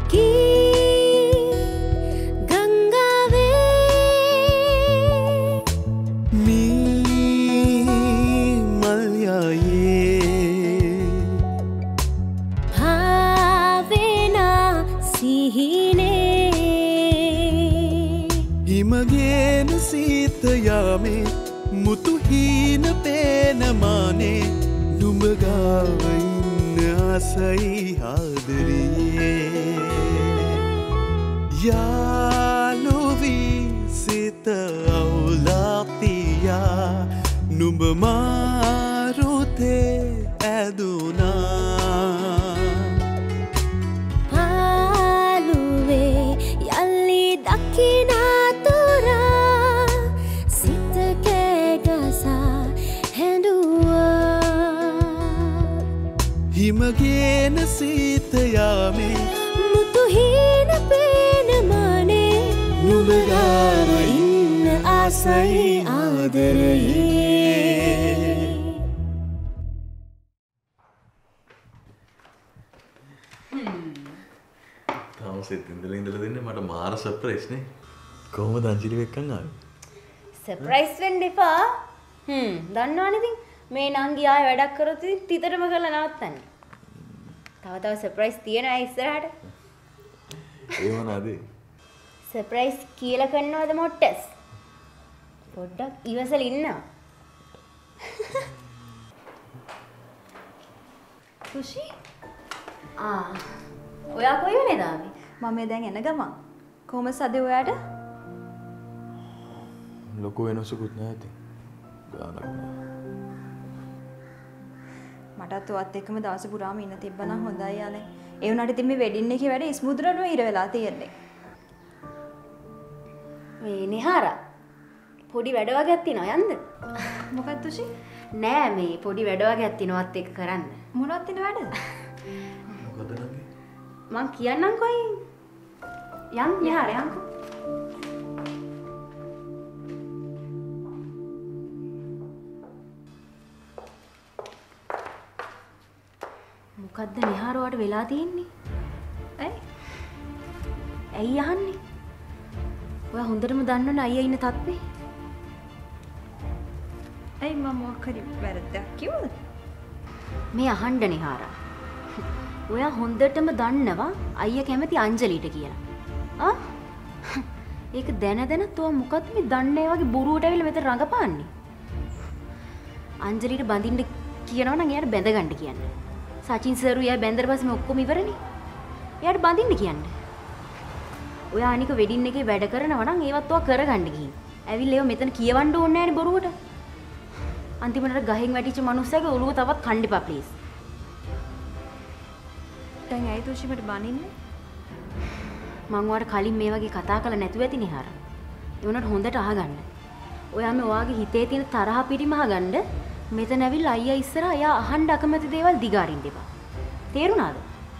කොහොමද අංජලි වෙක්කන් ආවේ? සර්ප්‍රයිස් වෙන්න එපා. දන්නවනේ ඉතින් මේ නංගි ආයෙ වැඩක් කරොත් ඉතින් තිතරම කරලා නවත්තන්නේ. තව සර්ප්‍රයිස් තියෙනවා ඉස්සරහට. ඒ මොනවාද? සර්ප්‍රයිස් කියලා කරනවද මොට්ටස්? පොඩ්ඩක් ඉවසලා ඉන්නවා. කුෂි? ඔයා කොයි වෙලේද ආවේ? මම දැන් එන ගමන්. කොහොමද සදේ ඔයාට? ලොකු වෙනසකුත් නැහැ ඉතින්. ගානක් නෑ. මටත් ඔයත් එක්කම දවස පුරාම ඉන්න තිබ්බනම් හොඳයි යාලේ. ඒ වුණාට ඉතින් මේ වෙඩින් එකේ වැඩේ ස්මූත්රටම ඉර වෙලා තියෙන්නේ. මේ නිහාරා පොඩි වැඩ වගේක් තියෙනවා යන්න. මොකක්ද තුෂි? නෑ මේ පොඩි වැඩ වගේක් තියෙනවත් එක්ක කරන්න. මොනවද තියෙන වැඩද? මොකද නංගි? මං කියන්නම් කොයි. යන් නිහාරා යන්කෝ. මොකද්ද නිහාරවට වෙලා තියෙන්නේ? ඇයි අහන්නේ? ඔයා හොඳටම දන්නවනේ අයියා ඉන්න තත්ත්වේ. ඇයි මම මොකක් හරි වැරද්දක් කිව්වද? මේ අහන්න නිහාරා. ඔයා හොඳටම දන්නවා අයියා කැමති අංජලිට කියලා. ඒක දැනත් ඔයා මොකද්ද මේ දන්නේ වගේ බොරුවට ඇවිල්ලා මෙතන රඟපාන්නේ? අංජලිට බඳින්න කියනවා නම් එයාට බැඳ ගන්න කියන්නේ. සචින් සර් එයා බැඳලා පස්සේ මේ ඔක්කොම ඉවරනේ. එයාට බඳින්න කියන්නේ. ඔයා අනික වෙඩින් එකේ වැඩ කරනවා නම් ඒවත් ඔයා කරගන්න ගිහින්. ඇවිල්ලා ඒව මෙතන කියවන්න ඕනේ නෑනේ බොරුවට. අන්තිමට ගහෙන් වැටිච්ච මනුස්සයාගේ ඔළුව තවත් කණ්ඩිපා ප්ලීස්. දැන් ඇයි තුෂි මට බනින්නේ? මං ඔයාලට කලින් මේ වගේ කතා කළා නැතුව ඇති නිහාර. ඒ වුණාට හොඳට අහගන්න. ඔයා මේ ඔයාගේ හිතේ තියෙන තරහ පිටිම අහගන්න. මෙතන ඇවිල්ලා අයියා ඉස්සරහා එයා අහන්න අකමැති දේවල් දිගාරින්න එපා. තේරුණාද?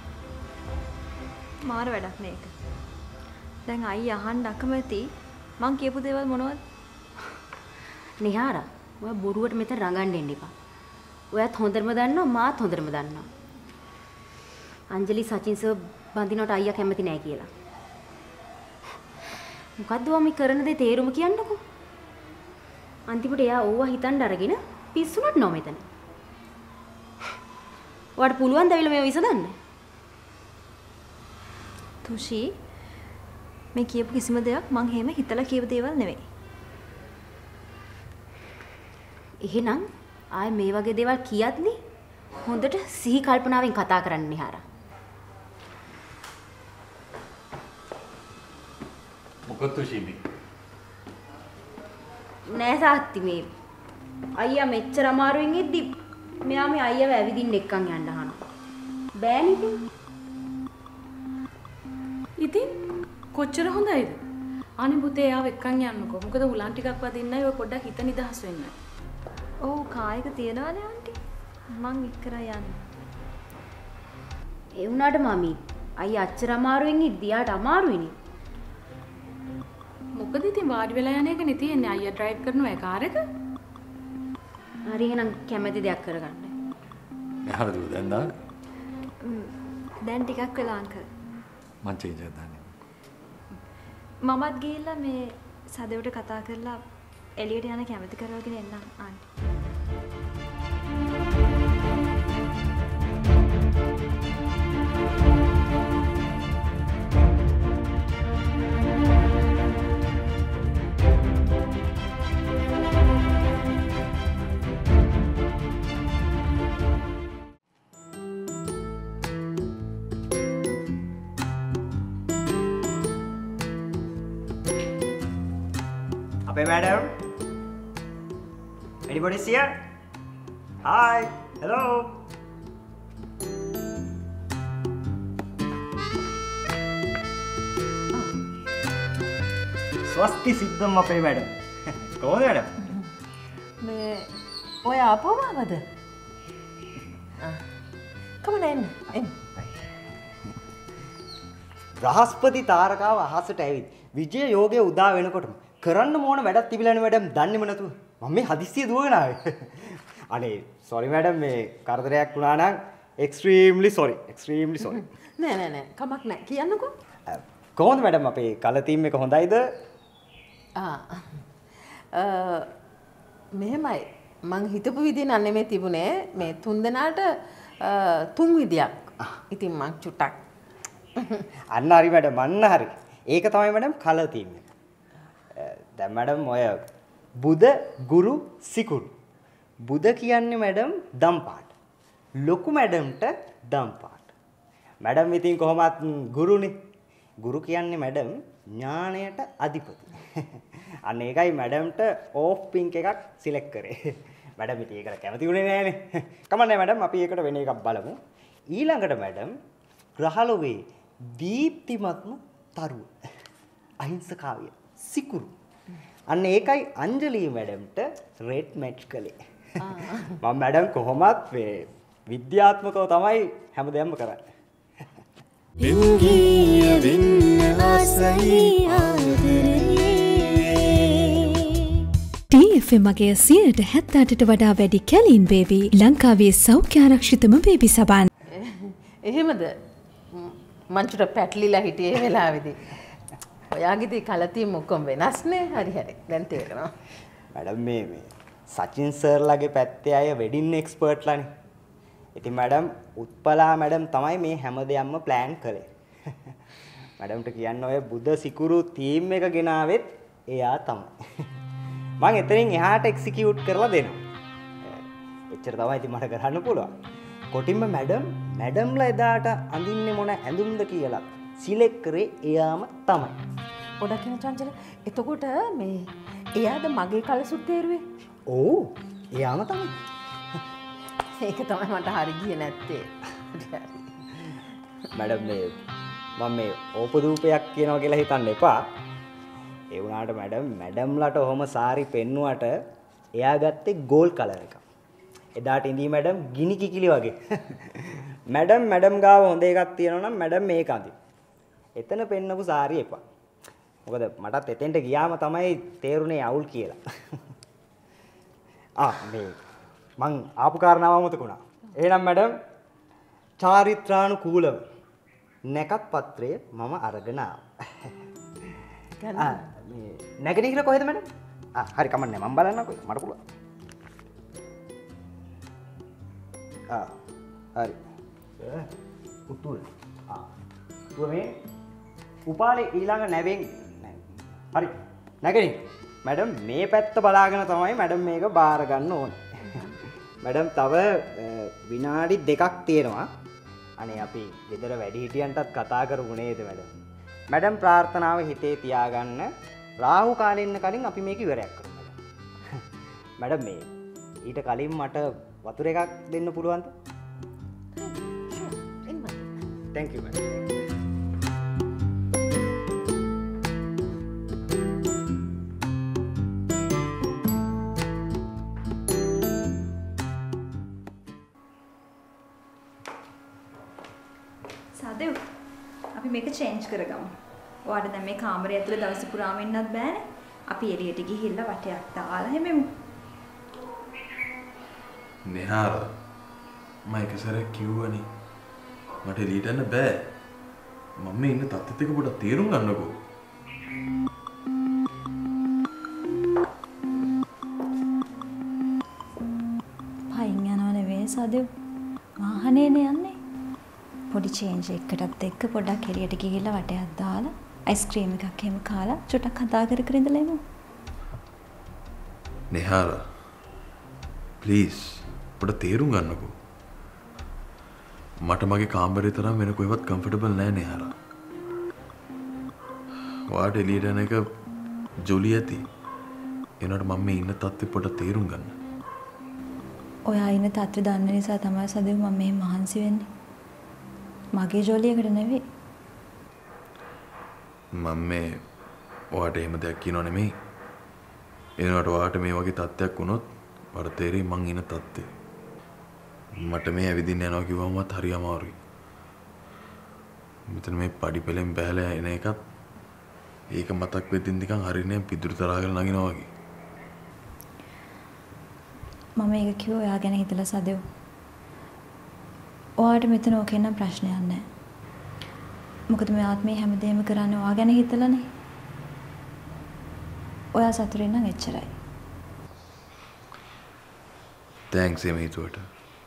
මාර වැඩක් මේක. දැන් අයියා අහන්න අකමැති මං කියපු දේවල් මොනවද? නිහාරා, ඔයා බොරුවට මෙතන රඟන්න එන්න එපා. ඔයාත් හොඳටම දන්නවා මාත් හොඳටම දන්නවා. අංජලි සචින් සර් බඳිනවට අයියා කැමති නෑ කියලා. මොකද්ද ඔයා මේ කරන දේ තේරුම කියන්නකෝ. අන්තිමට එයා ඕවා හිතන්න අරගෙන පිස්සුනට නෝ මෙතන. ඔයාට පුළුවන් ද ඇවිල්ලා මේව විසඳන්න? තුෂි මේ කියපු කිසිම දෙයක් මං හැම හිතලා කියව දේවල් නෙවෙයි. එහෙනම් ආයේ මේ වගේ දේවල් කියද්දි හොඳට සිහි කල්පනාවෙන් කතා කරන්න නිහාරා. මොකද තුෂිමි? නෑ සාත්ති මේ අයියා මෙච්චර අමාරුවෙන් ඉද්දි මෙයා මේ අයියව ඇවිදින්න එක්කන් යන්න අහනවා. බෑනේ ඉතින්. ඉතින් කොච්චර හොඳයිද? අනේ පුතේ ආව එක්කන් යන්නකෝ. මොකද උලන් ටිකක් වදින්නයි ඔය පොඩ්ඩක් හිත නිදහස් වෙන්න. ඔව් කායික තියනවානේ ආන්ටි. මං ඉක්කරා යන්නේ. ඒ වුණාට මමි අයියා අච්චර අමාරුවෙන් ඉද්දි යාට අමාරුයිනේ. මොකද ඉතින් වාඩි වෙලා යන එකනේ තියෙන්නේ. අයියා ඩ්‍රයිව් කරනවා ඒ කාර් එක. හරි එහෙනම් කැමැති දෙයක් කරගන්න. නහරද දැන් දාන්න? දැන් ටිකක් වෙලා අංකල්. මං චේන්ජ් එකක් දාන්නේ. මමත් ගිහිල්ලා මේ සදේවට කතා කරලා එළියට යන කැමති කරවගෙන එන්නම් aunty. Hey madam, anybody here? Hi, hello. Swasti Siddham apේ madam. කොහොමද madam? මේ ඔය ආපුවම ආවද? කමන එන්න. බ්‍රහස්පති තාරකාව අහසට ඇවිත් විජය යෝගයේ උදා වෙනකොටම කරන්න ඕන වැඩක් තිබිලානේ මැඩම් දන්නේම නැතුව මම මේ හදිස්සිය දුවගෙන ආවේ අනේ sorry මැඩම් මේ කරදරයක් වුණා නම් extremely sorry නෑ කමක් නෑ කියන්නකෝ කොහොමද මැඩම් අපේ කලර් තීම් එක හොඳයිද මෙහෙමයි මං හිතපු විදිහ නම් නෙමෙයි තිබුණේ මේ තුන් දෙනාට තුන් විදියක් ඉතින් මං චුට්ටක් අන්න හරි මැඩම් අන්න හරි ඒක තමයි මැඩම් කලර් තීම් එක දැන් මැඩම් ඔය බුද ගුරු සිකුරු බුද කියන්නේ මැඩම් දම් පාට ලොකු මැඩම්ට දම් පාට මැඩම් ඉතින් කොහොමත් ගුරුනේ ගුරු කියන්නේ මැඩම් ඥාණයට අධිපති අන්න ඒකයි මැඩම්ට ඕෆ් පින්ක් එකක් සිලෙක්ට් කරේ මැඩම් ඉතින් ඒකට කැමති වුණේ නෑනේ කමන්නේ මැඩම් අපි ඒකට වෙන එකක් බලමු ඊළඟට මැඩම් ග්‍රහලෝකයේ දීප්තිමත්ම තරුව අහිංසකාවිය සිකුරු අන්න ඒකයි අංජලි මැඩම්ට රෙඩ් මැච් කළේ මම මැඩම් කොහොමත් මේ විද්‍යාත්මකව තමයි හැමදේම කරන්නේ එංගිය වෙන්න ආසයි ආදරේ TFM මගේ 170ට වඩා වැඩි කැලීන් බේබි ලංකාවේ සෞඛ්‍ය ආරක්ෂිතම බේබි සබන් එහෙමද මං චුට්ට පැටලිලා හිටියේ වෙලාවේදී ඔයාගේදී කලතිය මොකම් වෙනස්නේ හරි දැන් තේරෙනවා මැඩම් මේ සචින් සර්ලාගේ පැත්තේ අය වෙඩින් එක්ස්පර්ට්ලානේ ඉතින් මැඩම් උත්පලා මැඩම් තමයි මේ හැම දෙයක්ම ප්ලෑන් කළේ මැඩම්ට කියන්න ඔය බුද සිකුරු තීම් එක ගෙනාවෙත් එයා තමයි මම එතනින් එහාට එක්සිකියුට් කරලා දෙනවා එච්චර තමයි ඉතින් මට කරන්න පුළුවන් කොටින්ම මැඩම්ලා එදාට අඳින්නේ මොන ඇඳුම්ද කියලා සිලෙක්ට් කරේ එයාම තමයි පොඩක් කියන චංචල එතකොට මේ එයාද මගේ කලසුත් තේරුවේ ඔව් එයාම තමයි ඒක තමයි මට හරි ගියේ නැත්තේ මැඩම් මේ මම මේ ඕපදූපයක් කියනවා කියලා හිතන්න එපා ඒ වුණාට මැඩම්ලාට ඔහොම සාරි පෙන්නුවට එයා ගත්තේ ගෝල් කලර් එකක් එදාට ඉඳී මැඩම් ගිනි කිකිලි වගේ මැඩම් ගාව හොඳ එකක් තියෙනවා නම් මැඩම් මේක අඳින්න එතන පෙන්නපු සාරි එපා මොකද මටත් එතෙන්ට ගියාම තමයි තේරුනේ අවුල් කියලා මේ මං ආපු කාරණාව මතකුණා එහෙනම් මැඩම් චාරිත්‍රානුකූලව නැකත් පත්‍රය මම අරගෙන ආවා මේ නැගණිහිර කොහෙද මැඩම් හරි කමන්නේ මම බලන්නකෝ මට පුළුවන් හරි උතුර මේ උපාලේ ඊළඟ නැවෙන් හරි නැගණි මැඩම් මේ පැත්ත බලාගෙන තමයි මැඩම් මේක බාර ගන්න ඕනේ මැඩම් තව විනාඩි 2ක් තියෙනවා අනේ අපි ගෙදර වැඩිහිටියන්ටත් කතා කරමු නේද මැඩම් ප්‍රාර්ථනාව හිතේ තියාගන්න රාහු කාලේ ඉන්න කලින් අපි මේක ඉවරයක් කරමු මැඩම් මේ ඊට කලින් මට වතුර එකක් දෙන්න පුළුවන්ද thank you madam සදෙව් අපි මේක චේන්ජ් කරගමු. ඔයාලට දැන් මේ කාමරය ඇතුලේ දවස් පුරාම ඉන්නත් බෑනේ. අපි එළියට ගිහිල්ලා වටයක් දාලා හැමෙමු. නෙහාර මම එක සැරයක් කිව්වනේ මට එළියට යන්න බෑ මම මේ ඉන්න තත්ත්වෙත් එක පොඩ්ඩක් තේරුම් ගන්නකෝ. පයින් යනව නෙවෙයි සදෙව්. වාහනේනේ යන්නේ. පොඩි චේන්ජ් එකකටත් එක්ක පොඩ්ඩක් එළියට ගිහිල්ලා වටයක් දාලා අයිස්ක්‍රීම් එකක් එහෙම කාලා චුට්ටක් කතා කර කර ඉඳලා එමු. නෙහාරා ප්ලීස් පොඩ්ඩක් තේරුම් ගන්නකෝ. මට මගේ කාමරේ තරම් වෙන කොහෙවත් කම්ෆර්ටබල් නෑ නෙහාරා. ඔයාට එළියට යන එක ජොලි ඇති. ඒනට මම මේ ඉන්න තත්ත්වෙ පොඩ්ඩක් තේරුම් ගන්න. ඔයා ඉන්න තත්ත්වය දන්න නිසා තමයි සදෙව් මම මේ මහන්සි වෙන්නේ. මගේ ජොලියකට නෙවෙයි. මම මේ ඔයාට එහෙම දෙයක් කියනව නෙමෙයි. ඒනට ඔයාට මේ වගේ තත්ත්වයක් වුණොත් ඔයාට තේරෙයි මං ඉන්න තත්ත්වේ. මට මේ ඇවිදින්න යනවා කිව්වමත් හරි අමාරුයි. මෙතන මේ පඩි පෙලෙන් බැහැලා එන එකත් ඒක මතක් වෙද්දී නිකන් හරිනේ පිදුරු තරහාගෙන නගිනවා වගේ. මම ඒක කිව්ව ඔයා ගැන හිතලා සදෙව්. ඔයාට මෙතන ඕකේ නම් ප්‍රශ්නයක් නැහැ. මොකද මේ ආත්මේ හැමදේම කරන්නේ ඔයා ගැන හිතලානේ. ඔයා සතුටින් නම් එච්චරයි. තෑන්ක්ස් එමේ හිතුවට.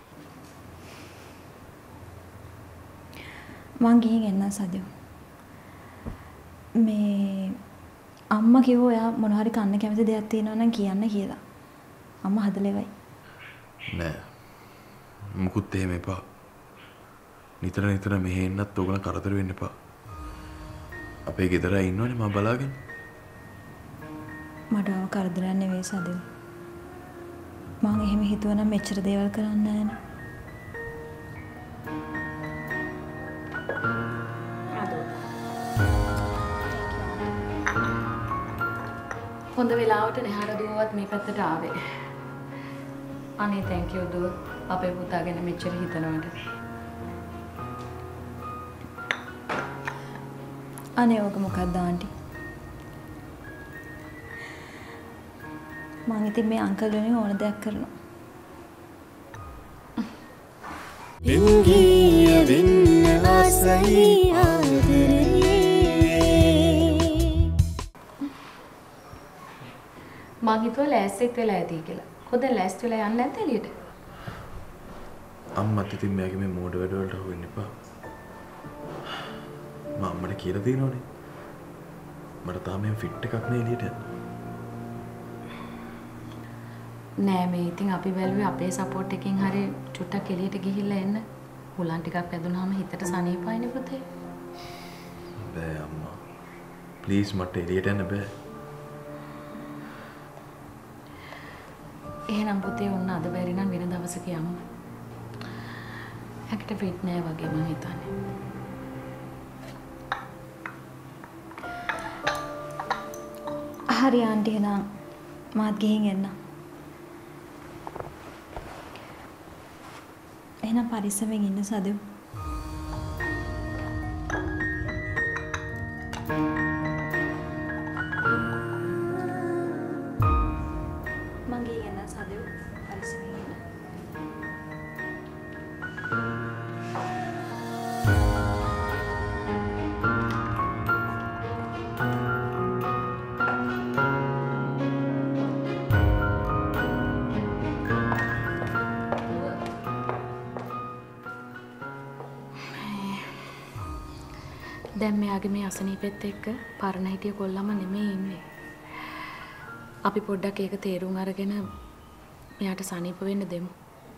මං ගිහින් එන්නම් සදෙව්. මේ අම්මා කිව්වා ඔයා මොන හරි කන්න කැමති දෙයක් තියෙනවා නම් කියන්න කියලා. අම්මා හදලෙවයි. නෑ. මුකුත් එහෙම එපා. නිතර නිතර මෙහෙ එන්නත් ඕගොල්ලෝ කරදර වෙන්න එපා. අපේ ගෙදර ඉන්නවනේ මම බලාගෙන. මට ආව කරදරයක් නෙවෙයි සදෙව්. මං එහෙම හිතුවනම් මෙච්චර දේවල් කරන්නේ නෑනේ. හොඳ වෙලාවට නෙහාර දුවවත් මේ පැත්තට ආවේ. අනේ thank you දුව අපේ පුතා ගැන මෙච්චර හිතනවට. අනේ ඔක මොකක්ද ආන්ටි? මං ඉතින් මේ අංකල් වෙනුවෙන් ඕන දෙයක් කරනවා. එංගිය වෙන්න ආසයි ආදරේ. මං හිතුවා ලෑස්තිත් වෙලා ඇති කියලා. කොහෙද ලෑස්ති වෙලා යන්නේ නැද්ද එළියට? අම්මත් ඉතින් මගේ මේ මෝඩ වැඩ වලට හොවෙන්න එපා. මම අම්මට කියලා තියෙනවනේ. මට තාම මේ ෆිට් එකක් නෑ එළියට යන්න. නෑ මේ ඉතින් අපි බැලුවේ අපේ සපෝට් එකකින් හරි චුට්ටක් එළියට ගිහිල්ලා එන්න. හුලන් ටිකක් වැදුනහම හිතට සනීපයිනේ පුතේ. බෑ අම්මා. ප්ලීස් මට එළියට යන්න බෑ. එහෙනම් පුතේ ඔන්න අද බැරි නම් වෙන දවසක යමු. හැකට ෆිට් නෑ වගේ මම හිතන්නේ. හරි ආන්ටි එහෙනම් මාත් ගිහින් එන්න. එහෙනම් පරිස්සමෙන් ඉන්න සදෙව්. මං ගිහින් එන්න සදෙව්. පරිස්සමෙන් ඉන්න. දැන් මෙයාගේ මේ අසනීපෙත් එක්ක පරණ හිටිය කොල්ලම නෙමෙයි ඉන්නේ. අපි පොඩ්ඩක් ඒක තේරුම් අරගෙන මෙයාට සනීප වෙන්න දෙමු.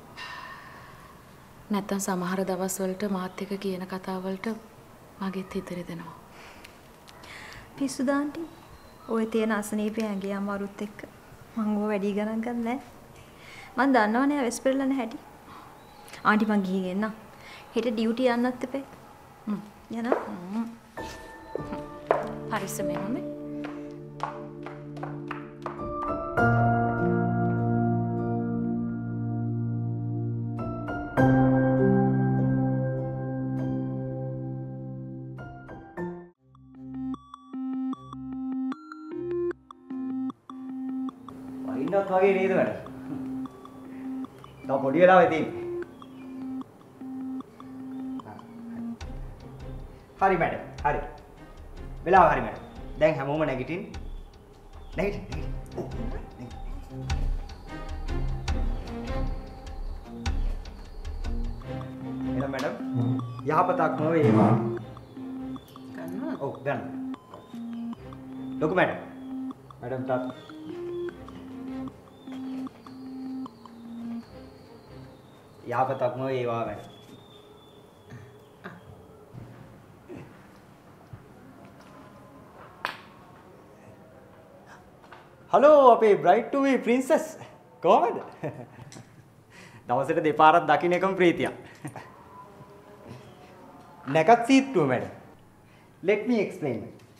නැත්තම් සමහර දවස් වලට මාත් එක්ක කියන කතා වලට මගෙත් හිත රිදෙනවා. පිස්සුද ආන්ටි? ඔය තියෙන අසනීපේ ඇඟේ අමාරුත් එක්ක මං ඕව වැඩි ගණන් ගන්න නැහැ. මං දන්නවනේ වෙස් පෙරලන හැටි. ආන්ටි මං ගිහින් එන්න. හෙට ඩියුටි යන්නත් එපේ. යනවා. පරිස්සමෙන් හොඳේ. වහින්නත් වගේ නේද වැඩ? තව පොඩි වෙලාවෙ තියෙන්නේ. හරි මැඩම්. හරි. වෙලාව හරි මැඩම්. දැන් හැමෝම නැගිටින්න. නැගිටින්න. එන මැඩම් යහපතක්ම වේවා. ගන්නවා. ඔව් ගන්න. ලොකු මැඩම්. මැඩම් තාත් යහපතක්ම වේවා මැඩම්. හලෝ අපේ බ්‍රයිට් ටු බී ප්‍රින්සස් කොහමද? දවසට දෙපාරක් දකින්න එකම ප්‍රීතියක්. නැකත් සීට්ටුව මැඩම්. let me explain.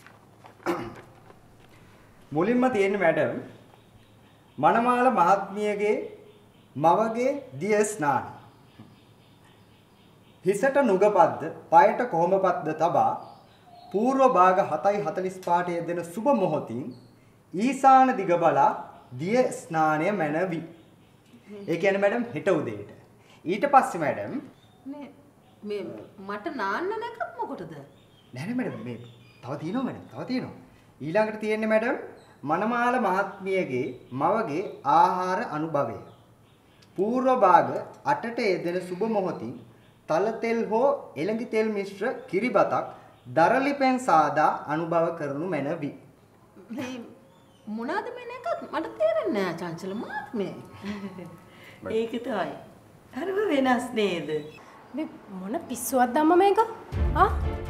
මුලින්ම තියෙන්නේ මැඩම් මනමාල මහත්මියගේ මවගේ දිය ස්නාන. හිසට නුගපද්ද පයට කොහොමපත්ද තබා පූර්ව භාග 7:45 යෙදෙන සුබ මොහොතින් ඊසාන දිග බලා දිය ස්නානය මැනවි. ඒ කියන්නේ මැඩම් හෙට උදේට. ඊට පස්සේ මැඩම් මේ මට නාන්න නැකත් මොකටද? නෑ මැඩම් මේ තව තියෙනවා මැඩම් තව තියෙනවා. ඊළඟට තියෙන්නේ මැඩම් මනමාල මහත්මියගේ මවගේ ආහාර අනුභවය. පූර්ව භාග 8ට යෙදෙන සුබ මොහොතින් තල තෙල් හෝ එළඟි තෙල් මිශ්‍ර කිරිබතක් දරලිපෙන් සාදා අනුභව කරනු මැනවි. මේ මොනවාද මේ නැකත් මට තේරෙන්නේ නෑ චංචල මාත්මේ. ඒක තමයි. හරිම වෙනස් නේද? මේ මොන පිස්සුවක්ද අම්මා මේක? ආ?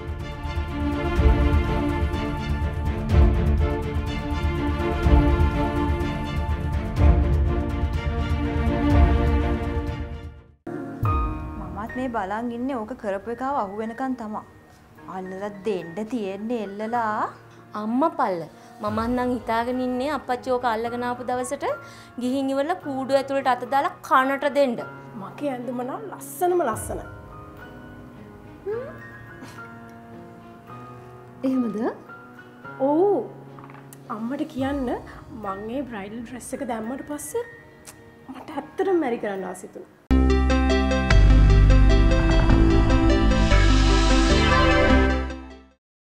මමත් මේ බලන් ඉන්නේ ඕක කරපු එකව අහු වෙනකන් තමයි. අල්ලලා දෙන්න තියෙන්නේ එල්ලලා. අම්මා පල්ල. මමත් නම් හිතාගෙන ඉන්නේ අප්පච්චි ඕක අල්ලගෙන ආපු දවසට ගිහින් ඉවරලා කූඩුව ඇතුළට අත දාලා කනට දෙන්න. මගේ ඇඳුම නම් ලස්සනම ලස්සනයි. එහෙමද? ඔව්. අම්මට කියන්න මං ඒ බ්‍රයිඩල් ඩ්‍රෙස් එක දැම්මට පස්සේ මට ඇත්තටම මැරි කරන්න ආස හිතුණා.